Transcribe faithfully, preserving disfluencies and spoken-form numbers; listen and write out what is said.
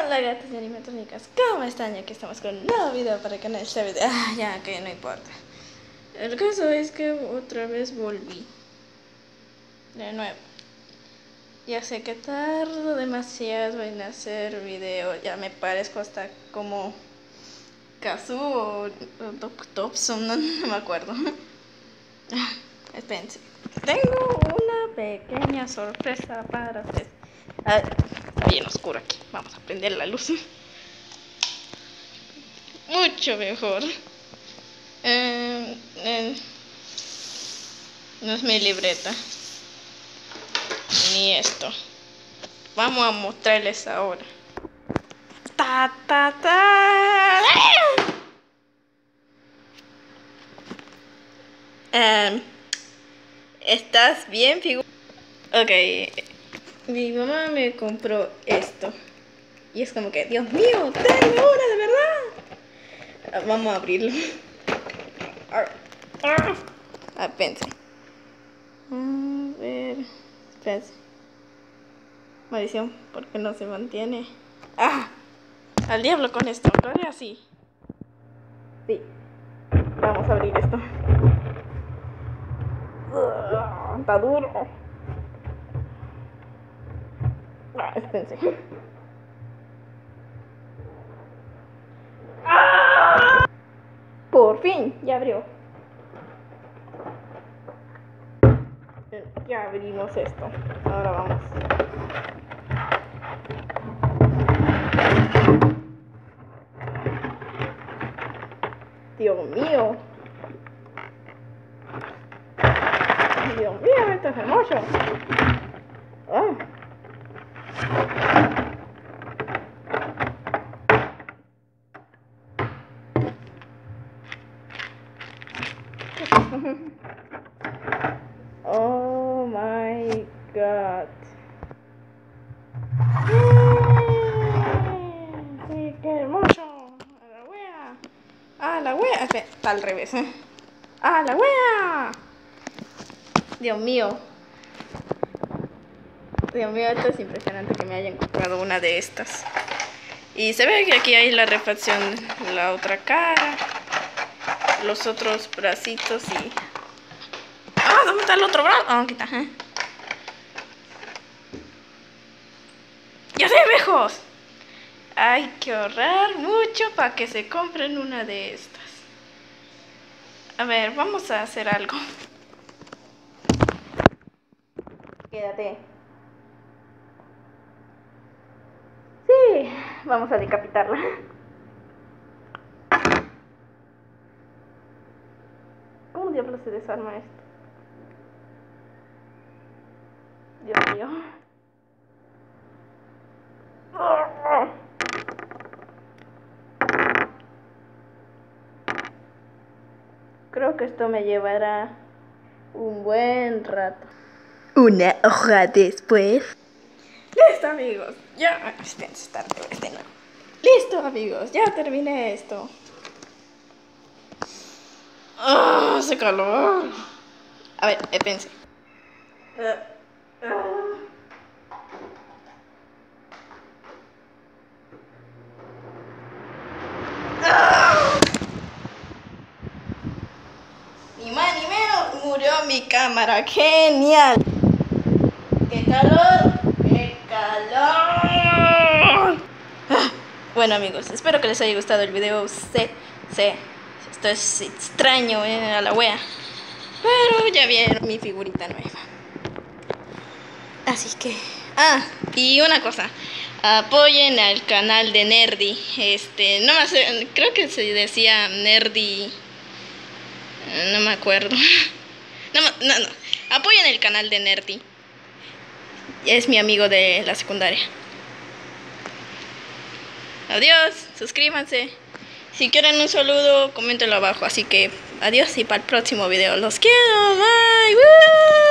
Hola gatos y animatrónicas, ¿cómo están? Aquí estamos con un nuevo video para el canal. Este video, ah, ya que no importa. El caso es que otra vez volví de nuevo. Ya sé que tardo demasiado en hacer video. Ya me parezco hasta como Kazu o Doc Thompson, no, no me acuerdo. Ah, espérense, tengo una pequeña sorpresa para ustedes. Ah, está bien oscuro aquí. Vamos a prender la luz. Mucho mejor. Eh, eh, no es mi libreta. Ni esto. Vamos a mostrarles ahora. Ta ta ta. Um, ¿Estás bien, figu? Ok. Mi mamá me compró esto. Y es como que, Dios mío, dame una de verdad. Vamos a abrirlo. Ah, pense. A ver. Espérense. Maldición, ¿por qué no se mantiene? ¡Ah! Al diablo con esto. Todavía así. Sí. Vamos a abrir esto. Uh, está duro. Ah, espérense. ¡Ah! Por fin, ya abrió. Ya abrimos esto. Ahora vamos. Dios mío. Dios mío, esto es hermoso. Ah. Oh my god. Sí, qué hermoso. A la wea. A la wea. Espera, está al revés. ¿eh? A la wea. Dios mío. Dios mío, esto es impresionante que me hayan comprado una de estas. Y se ve que aquí hay la refacción de la otra cara, los otros bracitos y... ¡Ah! ¿Dónde está el otro brazo? Ah, aquí está. ¿eh? ¡Ya sé, viejos! Hay que ahorrar mucho para que se compren una de estas. A ver, vamos a hacer algo. Quédate. Sí, vamos a decapitarla. ¿Cómo diablos se desarma esto? Dios mío. Creo que esto me llevará un buen rato. Una hoja después. Listo, amigos. Ya. Espérense, está al revés de nuevo. Listo, amigos. Ya terminé esto. ¡Ah! ¡Oh, hace calor! A ver, espérense. Uh, uh. Ni más ni menos, murió mi cámara. ¡Genial! ¡Qué calor! ¡Qué calor! Ah, bueno, amigos, espero que les haya gustado el video. Sé, sé, esto es extraño, eh, a la wea. Pero ya vieron mi figurita nueva. Así que... Ah, y una cosa. Apoyen al canal de Nerdy. Este, no me sé, creo que se decía Nerdy... No me acuerdo. No, no, no. Apoyen el canal de Nerdy. Es mi amigo de la secundaria. Adiós, suscríbanse. Si quieren un saludo, coméntenlo abajo. Así que adiós y para el próximo video. Los quiero. Bye. ¡Woo!